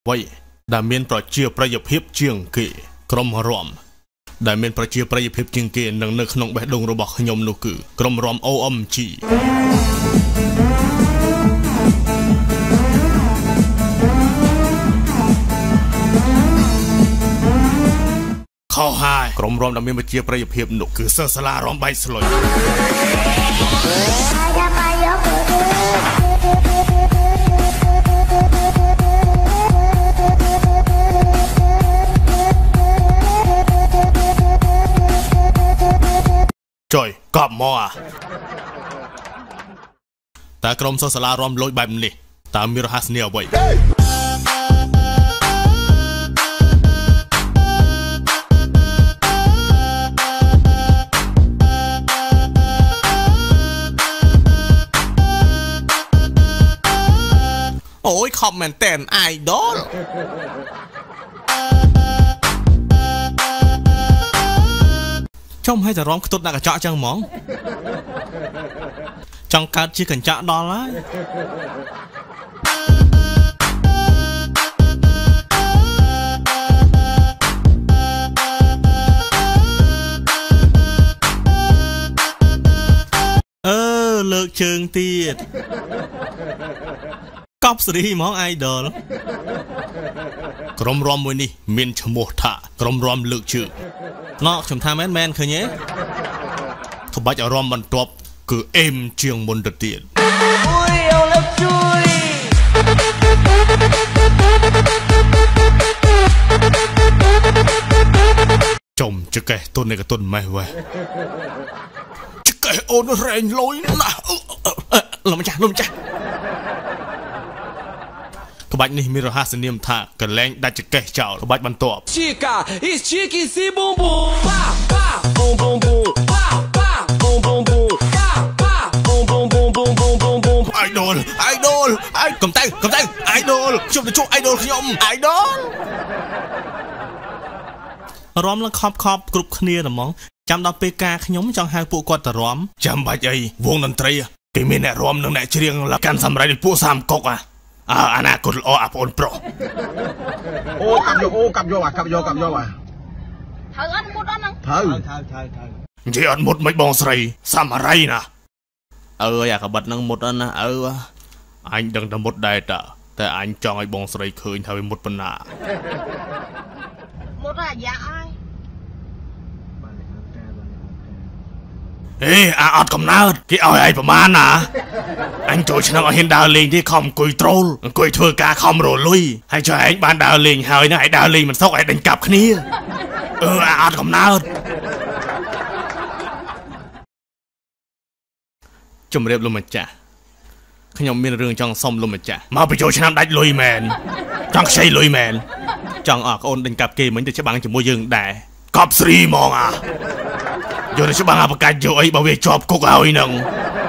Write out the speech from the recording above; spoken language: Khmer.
vậy đã miềnប្រជាប្រិយភាពជាងគេក្រុមរំដែលមានប្រជាប្រិយភាពជាងគេនឹងនៅក្នុងបេះដូងរបស់ខ្ញុំនោះគឺក្រុមរំ OMG ខោហើយក្រុមរំដែលមានប្រជាប្រិយភាពនោះគឺសិស្សសាលារំបែកស្លុយចុយកប់មកតើក្រុមសិស្សសាលារំលួចបែបនេះតើមានរហស្សនាអ្វីអូយខប់មែនតែន idol ចំឲ្យតែរំខ្ទុតដាក់កញ្ចក់ចឹងហ្មងចង់កើតជាកញ្ចក់ដល់ហើយលើកជើងទៀតកប់សេរីហ្មង idol ក្រុមរំមួយនេះមានឈ្មោះថាក្រុមរំលើកជើងណោខ្ញុំថាមែនឃើញទេក្បាច់អារម្មណ៍បន្ទាប់គឺអេមជាងមុនទៅទៀតអូយអូលើកជួយចំចកេះទុននេះក៏ទុនម៉េះវ៉េចកេះអូនរែងលុយណាស់លោកម្ចាស់ក្បាច់នេះមានរហស្សនាមថាកលែងដាច់ចកេះចោលក្បាច់បន្ទាប់ Chica, estica esse bumbum, pá, pá, bum bum bum, pá, pá, bum bum bum, pá, pá, bum bum bum bum bum bum bum. idol កំតៅ idol ខ្ញុំទៅជួប idol ខ្ញុំ idol រំឡើងខប់គ្រប់គ្នាហ្មងចាំដល់ពេលការខ្ញុំចង់ហៅពួកគាត់ទៅរំចាំបាច់អីវងតន្ត្រីគេមានអ្នករំនិងអ្នកច្រៀងលកាន់សម្រាប់ពួកសាមកុកអនាគតល្អអាប្អូនប្រុសអូកាប់យកត្រូវអត់មុតអត់ហ្នឹងត្រូវនិយាយអត់មុតមិនបងស្រីសាមរៃណាអើយអាកបិតហ្នឹងមុតណាអញដឹងតែមុតដែរតែអញចង់ឲ្យបងស្រីឃើញថាវាមុតប៉ុណ្ណាមុតអាយ៉ាអើយអត់កំណើតគេឲ្យឯងប្រមាណណាអញចូលឆ្នាំឲ្យហ៊ានដើរលេងទេខំអង្គុយត្រូលអង្គុយធ្វើការខំរលុយហើយចុះឯងបានដើរលេងហើយណាឯងដើរលេងមិនសុខឯងដេញកាប់គ្នាអត់កំណើតជំរាបលោកម្ចាស់ខ្ញុំមានរឿងចង់សុំលោកម្ចាស់មកបញ្ចូលឆ្នាំដាច់លុយមែនចង់ខ្ចីលុយមែនចង់អរអូនដេញកាប់គេមិញទៅច្បាំងជាមួយយើងដែរកប់ស្រីហ្មងយកទៅច្បាំងអាប្រកាច់យកអីបើវាជាប់គុកហើយនឹង